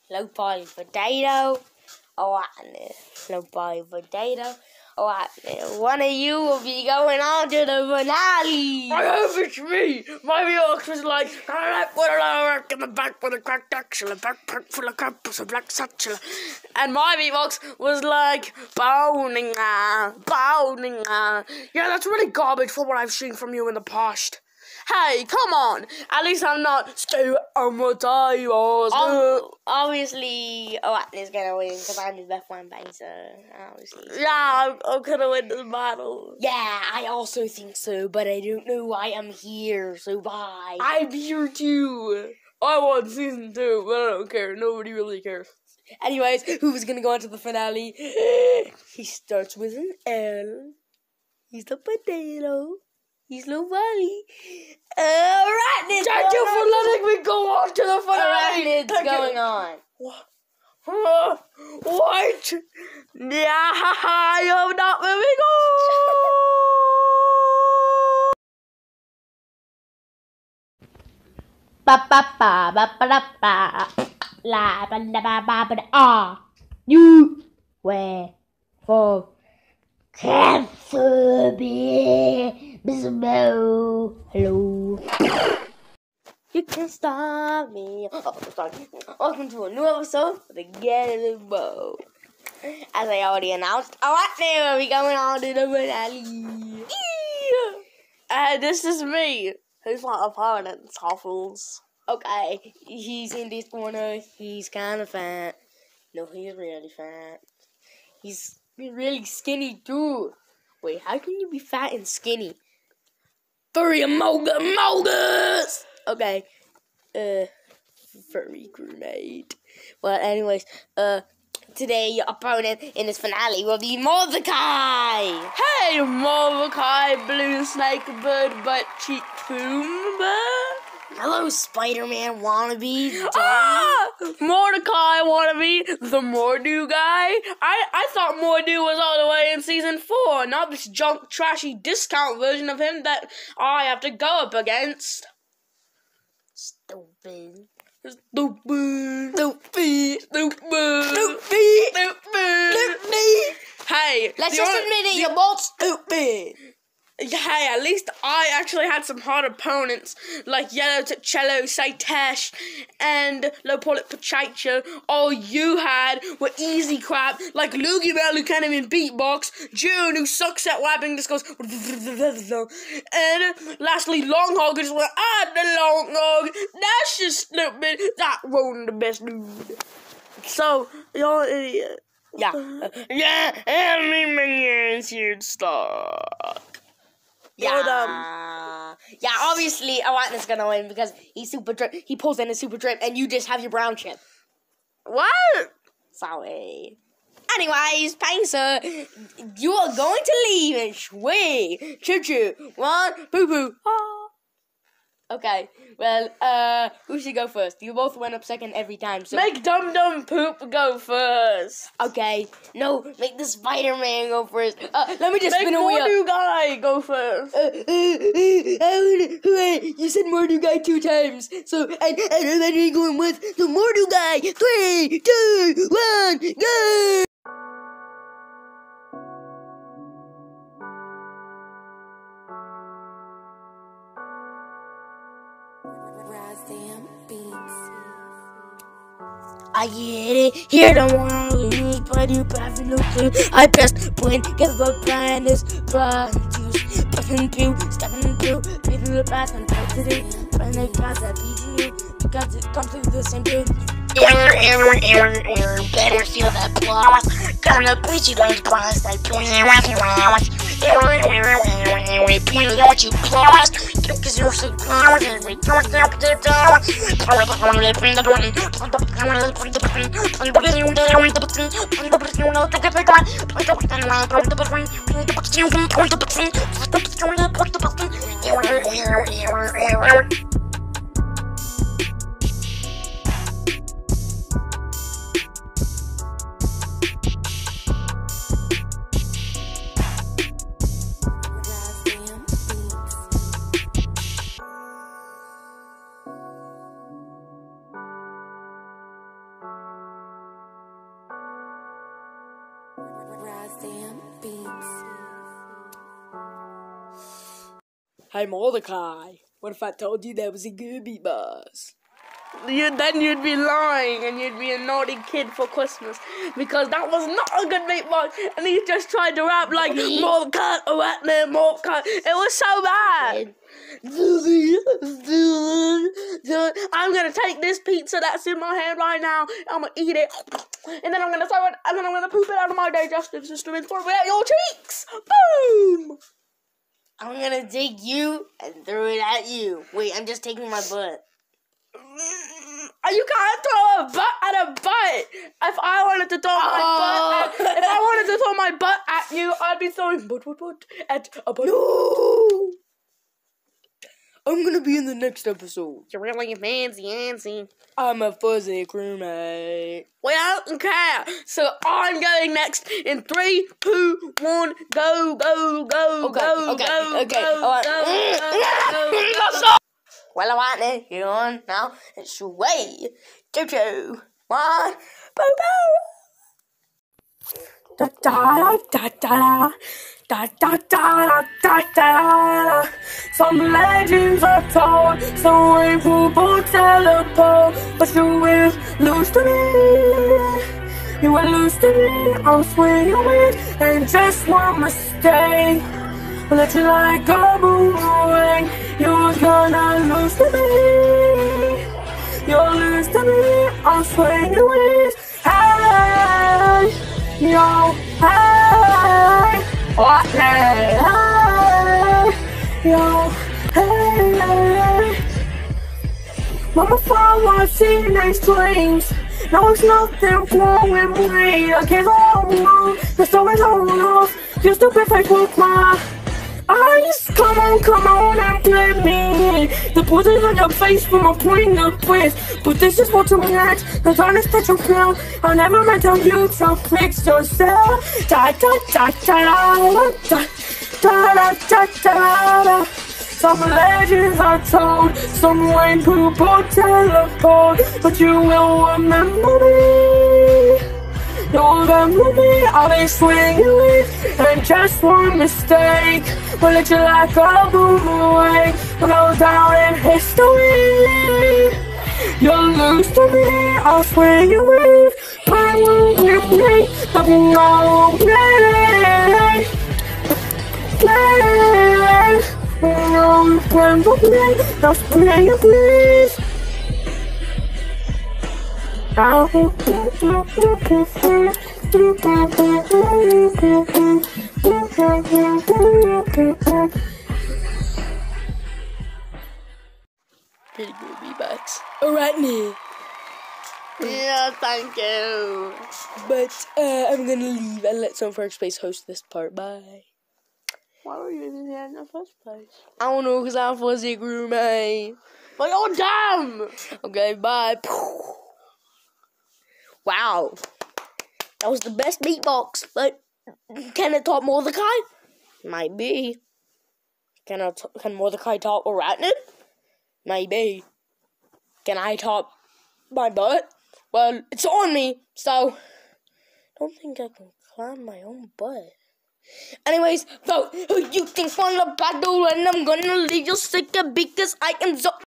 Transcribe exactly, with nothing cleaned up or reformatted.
low boiled potato. Oh, low boiled potato. Oh, one of you will be going on to the finale. I hope it's me. My Yorks was like, I like what I work in the back with a cracked axle, a backpack full of campus, a black satchel. And my beatbox was like, boning ah, boning ah. Yeah, that's really garbage for what I've seen from you in the past. Hey, come on. At least I'm not scared of what I was. Um, obviously, oh, is going to win because I'm the best one bang, so obviously. Yeah, I'm, I'm going to win this battle. Yeah, I also think so, but I don't know why I'm here, so bye. I'm here too. I won season two, but I don't care. Nobody really cares. Anyways, who's going to go on to the finale? He starts with an L. He's the potato. He's Lou Valley. Arachnid's Thank you for letting me go on to the finale. Arachnid's Thank going you. on. What? Uh, what? Yeah, you're not moving on. Ba ba ba ba ba ba ba la ba la ba ba ba ah you where for cancer be bismo hello. You can stop me. Oh, sorry. Welcome to a new episode of the Get in the Bow. As I already announced, Arachnid will be going on to the finale. And this is me. Who's my opponent, Toffles? Okay, he's in this corner. He's kind of fat. No, he's really fat. He's really skinny too. Wait, how can you be fat and skinny? Furry amoga mogas. Okay, uh, furry grenade. Well, anyways, uh, today your opponent in this finale will be Mordecai. Hey, Mordecai, blue snake bird, butt cheek Pumbaa. Hello, Spider-Man wannabe. Ah! Mordecai wannabe, the Mordu guy. I, I thought Mordu was all the way in season four, not this junk, trashy discount version of him that I have to go up against. Stupid. Stupid. Stupid. Stupid. Stupid. Stupid. Hey, Let's the just only- admit it, you're both stupid. Hey, at least I actually had some hard opponents like Yellow Tuccello, Saitesh, and Lopolit Pachacha. All you had were easy crap like Loogie Bell, who can't even beatbox, June, who sucks at rapping, just goes, and lastly, Long Hog, just went, ah, the Long Hog, that's just stupid, that wasn't the best dude. So, you're an idiot. Yeah. Yeah, and me minions here stuck. Yeah. You're dumb. Yeah, obviously Arachnid's gonna win because he's super drip. He pulls in a super drip and you just have your brown chip. What? Sorry. Anyways, Painter, you are going to leave and shwee. Choo choo. One, poo poo. Ah. Okay, well, uh, who should go first? You both went up second every time, so... Make Dum Dum Poop go first. Okay, no, make the Spider-Man go first. Uh, let me just Make spin a wheel. Mordu Guy go first. Uh, uh, uh, wait, you said Mordu Guy two times, so I, I don't know you're going with the Mordu Guy. Three, two, one, go! I get it, here don't wanna lose, but you have no clue. I best win, give up plan is produce. Puffin' pew, stepping through, beating the path and today. When they pass that beating you, because it comes through the same dude. Error, error, error, error, better feel that applause. Gonna beat you those class, like twenty rounds and rounds. Error, error, error, error, put what you class. Because you're so close, and we don't have to do. Power the one that bring the one. Point the one that bring the one. Point the one that bring the one. Point the one that bring the one. Point the one that bring the one. Point the one that bring the one. Point the one that bring the one. Error, error, error, error. Damn beats. Hey Mordecai, what if I told you that was a good beatbox? You, then you'd be lying and you'd be a naughty kid for Christmas because that was not a good beatbox and he just tried to rap like Mordecai, Arachne, Mordecai. It was so bad. I'm gonna take this pizza that's in my hand right now, I'm gonna eat it, and then I'm gonna throw it, and then I'm gonna poop it out of my digestive system and throw it at your cheeks. Boom! I'm gonna take you and throw it at you. Wait, I'm just taking my butt. You can't throw a butt at a butt. If I wanted to throw my Oh. butt, at, if I wanted to throw my butt at you, I'd be throwing butt, butt, butt at a butt. No! I'm gonna be in the next episode. You're really fancy, antsy. I'm a fuzzy crewmate. We don't care. So I'm going next in three, two, one, go, go, go, Okay, go, okay, go, okay, go, alright. go, go, go, go. Well, I want to get on now. It's way. Choo choo. One. Boo boo. Da da da da da da da da da. Some legends are told, so when people teleport, but you will lose to me. You will lose to me. I'll swing you in, and just one mistake will let you like a boomerang. You're gonna lose to me. You'll lose to me. I'll swing you in. Hey, yo, hey, what hey, hey, yo, hey. Mama found my teenage dreams. Now it's nothing wrong with me. I can't go wrong. The story's all off. You're stupid fake with my eyes. Come on, come on and play me. The bullets on your face from a point of place. But this is what you get. The darkness that you feel. I never meant to you to fix yourself. Da da da da da da da da da da. Some legends are told, some way people teleport, but you will remember me. You'll remember me, I'll be swinging it, and just one mistake will let you like a boomerang, go down in history. You'll lose to me, I'll swing you with, play with me, but no play, play. No, play with me, just play it, please. Pretty good beatbox. Arachne. Yeah, thank you. But uh, I'm gonna leave and let some first place host this part. Bye. Why were you even here in the first place? I don't know, because I'm fuzzy crewmate. But you're dumb! Okay, bye. Wow. That was the best beatbox, but can it top Mordecai? Might be. Can I t- can Mordecai top Arachne? Maybe. Can I top my butt? Well, it's on me, so I don't think I can climb my own butt. Anyways, vote who you think won the battle, and I'm gonna leave you sick because I am so